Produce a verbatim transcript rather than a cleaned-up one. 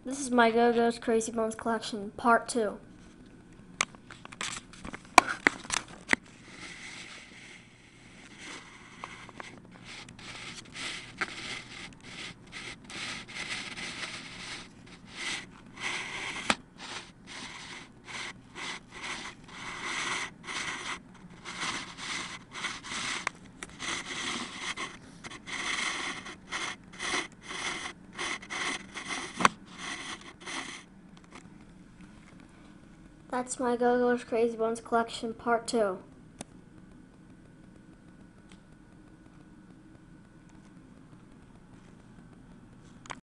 This is my Go-Go's Crazy Bones collection, part two. That's my Go-Go's Crazy Bones collection, part two.